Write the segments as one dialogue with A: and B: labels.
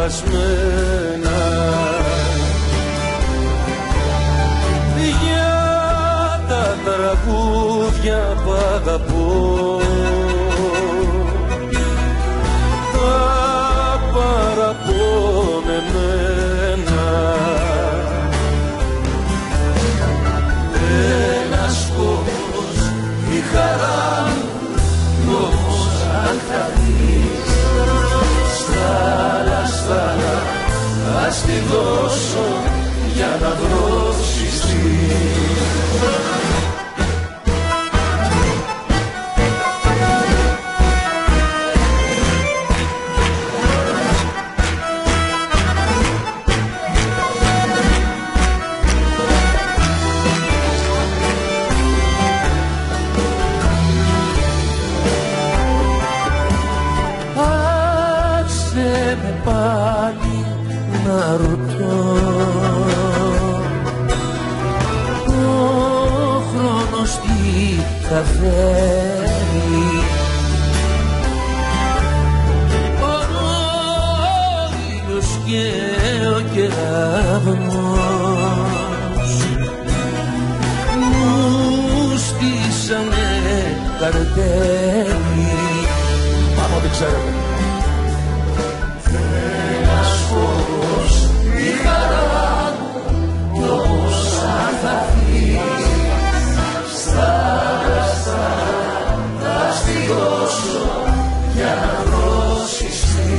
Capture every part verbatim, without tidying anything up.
A: χασμένα. Για τα τραγούδια που αγαπώ, τα παραπονεμένα. Ένας φως η χαρά μου, όμως αν θα δεις στάλα στάλα, ας τη δώσω για να δώσεις τι. Πάλι να ρωτώ, ο χρόνος τι θα φέρει, ο ήλιος και ο κεραυνός μου στήσανε καρτέλι.
B: Πάμε ό,τι ξέρετε.
A: Η χαρά μου κι όμως αν θα φύγει στάλα στάλα θα στη δώσω για να δώσεις τι.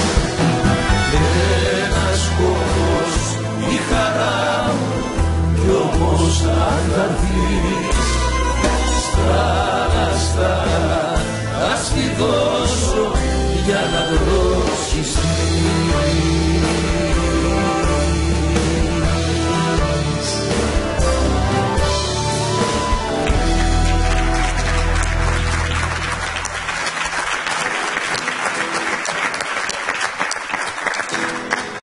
A: Ένας σκοπός η χαρά μου κι όμως αν θα φύγεις στάλα στάλα θα στη δώσω για να δώσεις τι.